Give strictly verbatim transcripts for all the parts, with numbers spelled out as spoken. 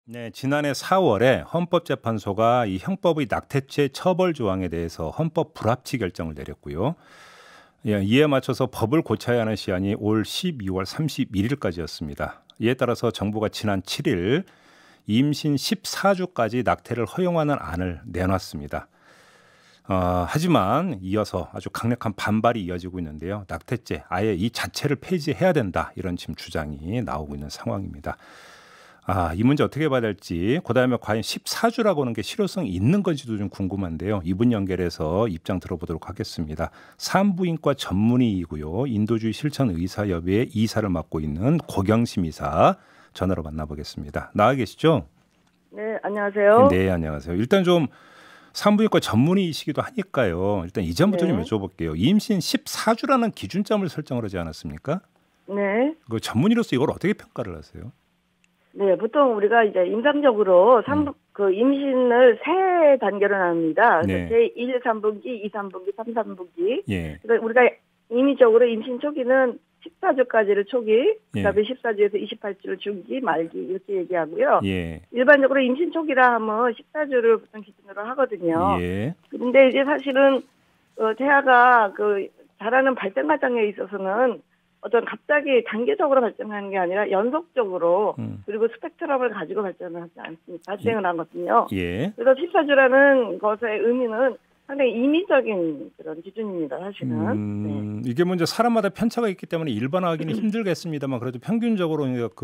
네, 지난해 사월에 헌법재판소가 이 형법의 낙태죄 처벌 조항에 대해서 헌법 불합치 결정을 내렸고요. 예, 이에 맞춰서 법을 고쳐야 하는 시한이 올 십이월 삼십일일까지였습니다. 이에 따라서 정부가 지난 칠일 임신 십사 주까지 낙태를 허용하는 안을 내놨습니다. 어, 하지만 이어서 아주 강력한 반발이 이어지고 있는데요. 낙태죄 아예 이 자체를 폐지해야 된다, 이런 지금 주장이 나오고 있는 상황입니다. 아, 이 문제 어떻게 봐야 될지, 그다음에 과연 십사 주라고 하는 게 실효성이 있는 건지도 좀 궁금한데요. 이분 연결해서 입장 들어보도록 하겠습니다. 산부인과 전문의이고요. 인도주의 실천 의사협의회 이사를 맡고 있는 고경심 이사 전화로 만나보겠습니다. 나와 계시죠? 네, 안녕하세요. 네, 안녕하세요. 일단 좀 산부인과 전문의이시기도 하니까요. 일단 이전부터 네. 좀 여쭤볼게요. 임신 십사 주라는 기준점을 설정을 하지 않았습니까? 네. 그 전문의로서 이걸 어떻게 평가를 하세요? 네, 보통 우리가 이제 임상적으로 삼, 음. 그 임신을 세 단계로 나눕니다. 네. 제일, 삼 분기, 이, 삼 분기, 삼, 삼 분기. 예. 그러니까 우리가 임의적으로 임신 초기는 십사 주까지를 초기, 그다음에 예. 십사 주에서 이십팔 주를 중기, 말기 이렇게 얘기하고요. 예. 일반적으로 임신 초기라 하면 십사 주를 보통 기준으로 하거든요. 예. 그런데 이제 사실은 어, 태아가 그 자라는 발전 과정에 있어서는 어떤 갑자기 단계적으로 발전하는 게 아니라 연속적으로 음. 그리고 스펙트럼을 가지고 발전을 하지 않습니다. 발생을 하거든요. 예. 그래서 십사 주라는 것의 의미는 상당히 임의적인 그런 기준입니다. 사실은. 음, 이게 먼저 사람마다 편차가 있기 때문에 일반화하기는 힘들겠습니다만, 그래도 평균적으로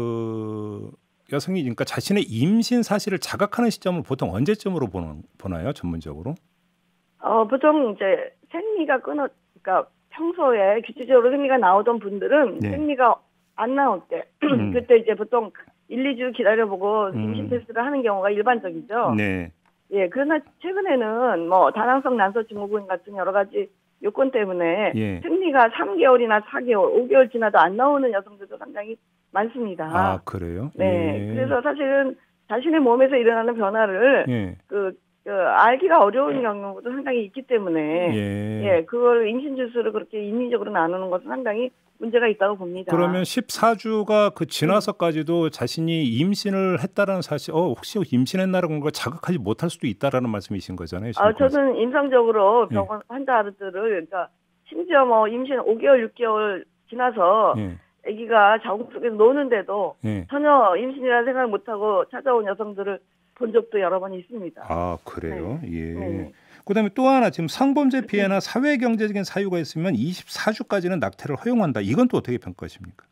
그 여성이 그러니까 자신의 임신 사실을 자각하는 시점을 보통 언제쯤으로 보는, 보나요? 전문적으로? 어, 보통 이제 생리가 끊어, 그러니까 평소에 규칙적으로 생리가 나오던 분들은 네. 생리가 안 나올 때, 음. 그때 이제 보통 일, 이 주 기다려보고 음. 임신 테스트를 하는 경우가 일반적이죠. 네. 예, 그러나 최근에는 뭐 다낭성 난소 증후군 같은 여러 가지 요건 때문에 예. 생리가 삼 개월이나 사 개월, 오 개월 지나도 안 나오는 여성들도 상당히 많습니다. 아, 그래요? 네, 예. 그래서 사실은 자신의 몸에서 일어나는 변화를 예. 그, 그 알기가 어려운 경우도 상당히 있기 때문에 예. 예, 그걸 임신 주수를 그렇게 인위적으로 나누는 것은 상당히 문제가 있다고 봅니다. 그러면 십사 주가 그 지나서까지도 자신이 임신을 했다라는 사실, 어, 혹시 임신했나라는 걸 자각하지 못할 수도 있다라는 말씀이신 거잖아요. 지금. 아, 저는 임상적으로 예. 병원 환자들을 그러니까 심지어 뭐 임신 오 개월, 육 개월 지나서 예. 아기가 자궁 속에서 노는데도 예. 전혀 임신이라는 생각을 못하고 찾아온 여성들을 본 적도 여러 번 있습니다. 아, 그래요? 네. 예. 네. 그다음에 또 하나, 지금 성범죄 피해나 사회 경제적인 사유가 있으면 이십사 주까지는 낙태를 허용한다. 이건 또 어떻게 평가하십니까?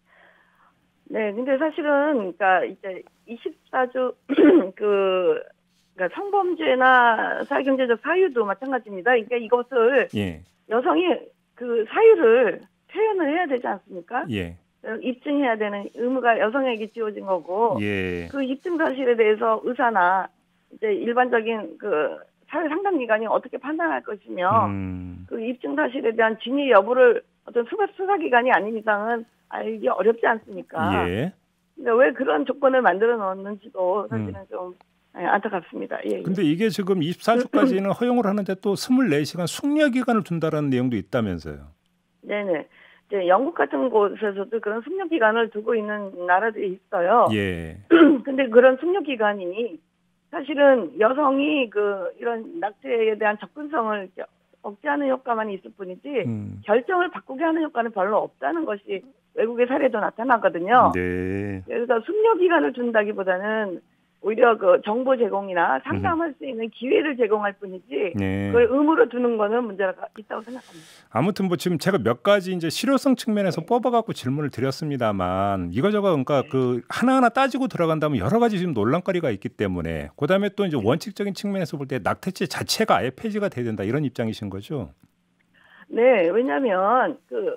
네, 근데 사실은 그러니까 이제 이십사 주 그 그러니까 성범죄나 사회 경제적 사유도 마찬가지입니다. 그러니까 이것을 예. 여성이 그 사유를 표현을 해야 되지 않습니까? 예. 입증해야 되는 의무가 여성에게 지어진 거고, 예. 그 입증 사실에 대해서 의사나 이제 일반적인 그 사회 상담 기관이 어떻게 판단할 것이며, 음. 그 입증 사실에 대한 진위 여부를 어떤 수사 수사 기관이 아닌 이상은 알기 어렵지 않습니까? 예. 그러니까 왜 그런 조건을 만들어 놓았는지도 사실은 음. 좀 예, 안타깝습니다. 예, 예. 근데 이게 지금 이십사 주까지는 허용을 하는데 또 이십사 시간 숙려 기간을 둔다라는 내용도 있다면서요. 네네. 이제 영국 같은 곳에서도 그런 숙려 기간을 두고 있는 나라들이 있어요. 예. 근데 그런 숙려 기간이 사실은 여성이 그 이런 낙태에 대한 접근성을 억제하는 효과만 있을 뿐이지 음. 결정을 바꾸게 하는 효과는 별로 없다는 것이 외국의 사례도 나타나거든요. 네. 그래서 숙려 기간을 준다기보다는 오히려 그 정보 제공이나 상담할 수 있는 기회를 제공할 뿐이지 네. 그걸 의무로 두는 거는 문제가 있다고 생각합니다. 아무튼 뭐 지금 제가 몇 가지 이제 실효성 측면에서 뽑아갖고 질문을 드렸습니다만, 이거저거 그러니까 그 하나하나 따지고 들어간다면 여러 가지 지금 논란거리가 있기 때문에, 그다음에 또 이제 원칙적인 측면에서 볼 때 낙태죄 자체가 아예 폐지가 돼야 된다, 이런 입장이신 거죠? 네, 왜냐하면 그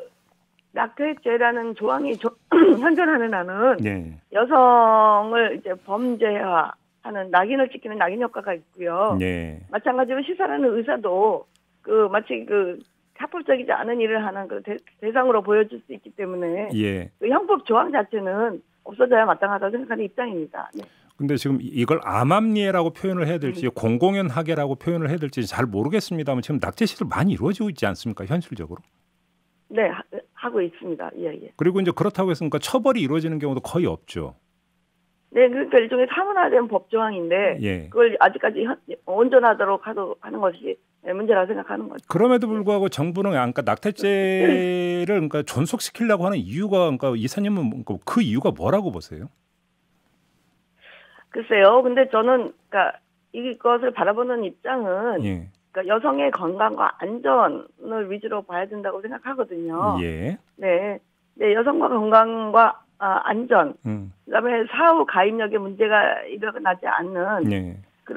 낙태죄라는 조항이 조, 현존하는 한은 네. 여성을 이제 범죄화하는 낙인을 찍히는 낙인 효과가 있고요. 네. 마찬가지로 시사하는 의사도 그 마치 그 합법적이지 않은 일을 하는 그 대, 대상으로 보여줄 수 있기 때문에 예. 그 형법 조항 자체는 없어져야 마땅하다고 생각하는 입장입니다. 네. 근데 지금 이걸 암암리해라고 표현을 해야 될지 음. 공공연하게라고 표현을 해야 될지 잘 모르겠습니다만, 지금 낙태 시술 많이 이루어지고 있지 않습니까, 현실적으로? 네, 하, 하고 있습니다. 예, 예. 그리고 이제 그렇다고 해서 그러니까 처벌이 이루어지는 경우도 거의 없죠. 네, 그러니까 일종의 사문화된 법 조항인데 예. 그걸 아직까지 현- 온전하도록 하도 하는 것이 문제라고 생각하는 거죠. 그럼에도 불구하고 정부는 그러니까 낙태죄를 그러니까 존속시키려고 하는 이유가 그러니까 이사님은 뭔가 그 이유가 뭐라고 보세요? 글쎄요. 근데 저는 그러니까 이것을 바라보는 입장은 예. 그러니까 여성의 건강과 안전을 위주로 봐야 된다고 생각하거든요. 예. 네, 네 여성과 건강과 아, 안전, 음. 그다음에 사후 가입력에 문제가 일어나지 않는 네.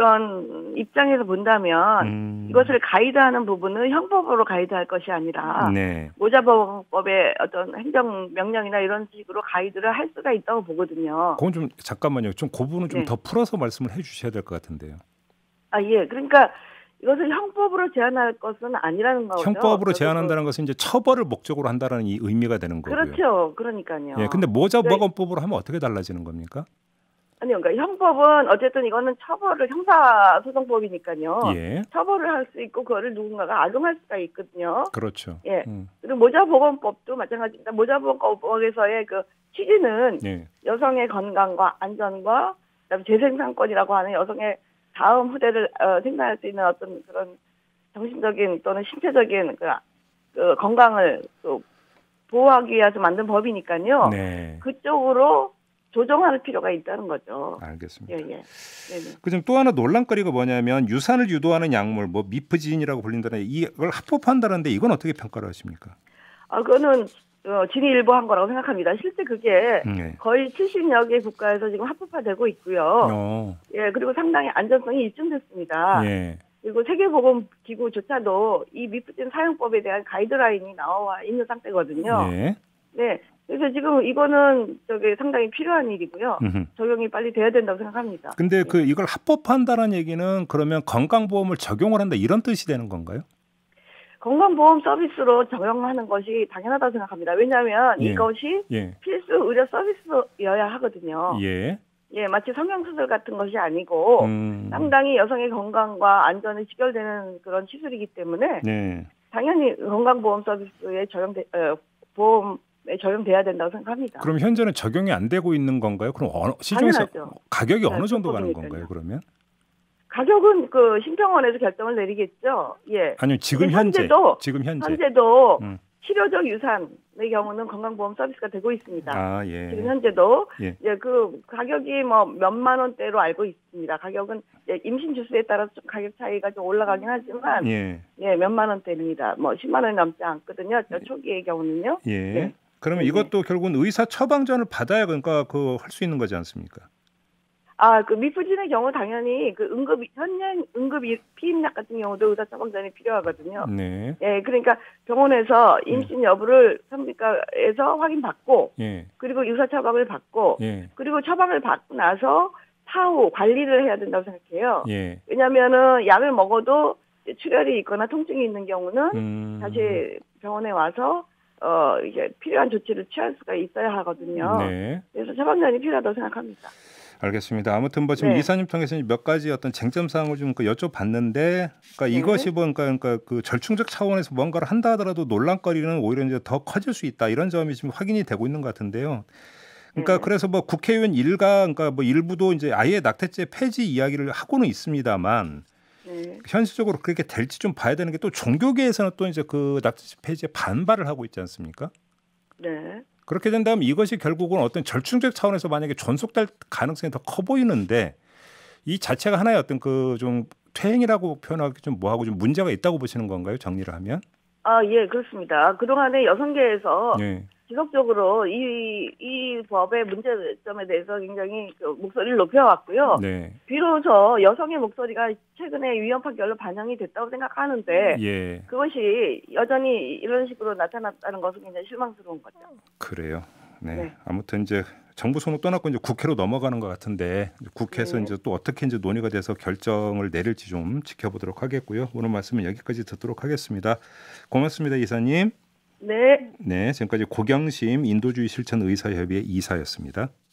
그런 입장에서 본다면 음. 이것을 가이드하는 부분은 형법으로 가이드할 것이 아니라 네. 모자보호법의 어떤 행정명령이나 이런 식으로 가이드를 할 수가 있다고 보거든요. 그건 좀 잠깐만요. 좀 그 부분은 좀 네. 더 풀어서 말씀을 해주셔야 될 것 같은데요. 아, 예. 그러니까 이것을 형법으로 제한할 것은 아니라는 거죠. 형법으로 저도 제한한다는 것은 이제 처벌을 목적으로 한다는 이 의미가 되는 그, 거고요. 그렇죠. 그러니까요. 예, 근데 모자보건법으로 하면 어떻게 달라지는 겁니까? 아니요. 그러니까 형법은 어쨌든 이거는 처벌을 형사소송법이니까요. 예, 처벌을 할 수 있고 그거를 누군가가 악용할 수가 있거든요. 그렇죠. 예. 음. 그리고 모자보건법도 마찬가지입니다. 모자보건법에서의 그 취지는 예, 여성의 건강과 안전과 그다음에 재생산권이라고 하는 여성의 다음 후대를 어, 생산할 수 있는 어떤 그런 정신적인 또는 신체적인 그, 그 건강을 또 보호하기 위해서 만든 법이니까요. 네, 그쪽으로 조정할 필요가 있다는 거죠. 알겠습니다. 예, 예. 네네. 그좀 또 하나 논란거리가 뭐냐면 유산을 유도하는 약물, 뭐 미프진이라고 불린다는 이걸 합법화한다는데 이건 어떻게 평가를 하십니까? 아, 그거는 어, 진위일보한 거라고 생각합니다. 실제 그게 네. 거의 칠십여 개 국가에서 지금 합법화되고 있고요. 어, 예, 그리고 상당히 안전성이 입증됐습니다. 예, 그리고 세계보건기구조차도 이 미프진 사용법에 대한 가이드라인이 나와 있는 상태거든요. 예, 네, 그래서 지금 이거는 저기 상당히 필요한 일이고요. 음흠. 적용이 빨리 돼야 된다고 생각합니다. 근데 예. 그 이걸 합법화한다는 얘기는 그러면 건강보험을 적용을 한다 이런 뜻이 되는 건가요? 건강보험 서비스로 적용하는 것이 당연하다고 생각합니다. 왜냐하면 예. 이것이 예, 필수 의료 서비스여야 하거든요. 예, 예, 마치 성형수술 같은 것이 아니고 음, 상당히 여성의 건강과 안전에 직결되는 그런 시술이기 때문에 네. 당연히 건강보험 서비스에 적용돼 어, 보험에 적용돼야 된다고 생각합니다. 그럼 현재는 적용이 안 되고 있는 건가요? 그럼 어느, 시중에서 당연하죠. 가격이 네, 어느 정도 가는 불법이니까요. 건가요? 그러면? 가격은 그 심평원에서 결정을 내리겠죠. 예. 아니요, 지금 근데 현재, 현재도 지금 현재. 현재도 음. 치료적 유산의 경우는 건강보험 서비스가 되고 있습니다. 아, 예. 지금 현재도 예. 예, 그 가격이 뭐 몇만 원대로 알고 있습니다. 가격은 이제 임신 주수에 따라서 좀 가격 차이가 좀 올라가긴 하지만 예. 예, 몇만 원대입니다. 뭐 십만 원이 넘지 않거든요. 저 초기의 경우는요. 예. 네. 그러면 네, 이것도 결국은 의사 처방전을 받아야 그러니까 그 할 수 있는 거지 않습니까? 아, 그 미프진의 경우 당연히 그 응급 현행 응급 이- 피임약 같은 경우도 의사 처방전이 필요하거든요. 네. 예, 그러니까 병원에서 임신 여부를 성비과에서 확인받고 예. 그리고 유사 처방을 받고 예. 그리고 처방을 받고 나서 사후 관리를 해야 된다고 생각해요. 예. 왜냐하면은 약을 먹어도 출혈이 있거나 통증이 있는 경우는 음. 다시 병원에 와서 어 이제 필요한 조치를 취할 수가 있어야 하거든요. 네. 그래서 처방전이 필요하다고 생각합니다. 알겠습니다. 아무튼 뭐 지금 네. 이사님 통해서 몇 가지 어떤 쟁점 사항을 좀 그 여쭤봤는데, 그러니까 네. 이것이 뭐 그러니까, 그러니까 그 절충적 차원에서 뭔가를 한다 하더라도 논란거리는 오히려 이제 더 커질 수 있다 이런 점이 지금 확인이 되고 있는 것 같은데요. 그러니까 네. 그래서 뭐 국회의원 일가 그러니까 뭐 일부도 이제 아예 낙태죄 폐지 이야기를 하고는 있습니다만 네. 현실적으로 그렇게 될지 좀 봐야 되는 게 또 종교계에서는 또 이제 그 낙태죄 폐지에 반발을 하고 있지 않습니까? 네. 그렇게 된다면 이것이 결국은 어떤 절충적 차원에서 만약에 존속될 가능성이 더 커 보이는데 이 자체가 하나의 어떤 그 좀 퇴행이라고 표현하기 좀 뭐하고 좀 문제가 있다고 보시는 건가요? 정리를 하면? 아, 예, 그렇습니다. 그동안에 여성계에서 네. 지속적으로 이, 이 법의 문제점에 대해서 굉장히 그 목소리를 높여왔고요. 네. 비로소 여성의 목소리가 최근에 위헌파 결로 반영이 됐다고 생각하는데 예. 그것이 여전히 이런 식으로 나타났다는 것은 굉장히 실망스러운 거죠. 그래요. 네. 네. 아무튼 이제 정부 손을 떠났고 이제 국회로 넘어가는 것 같은데 국회에서 네. 이제 또 어떻게 이제 논의가 돼서 결정을 내릴지 좀 지켜보도록 하겠고요. 오늘 말씀은 여기까지 듣도록 하겠습니다. 고맙습니다, 이사님. 네. 네, 지금까지 고경심 인도주의 실천 의사협의회 이사였습니다.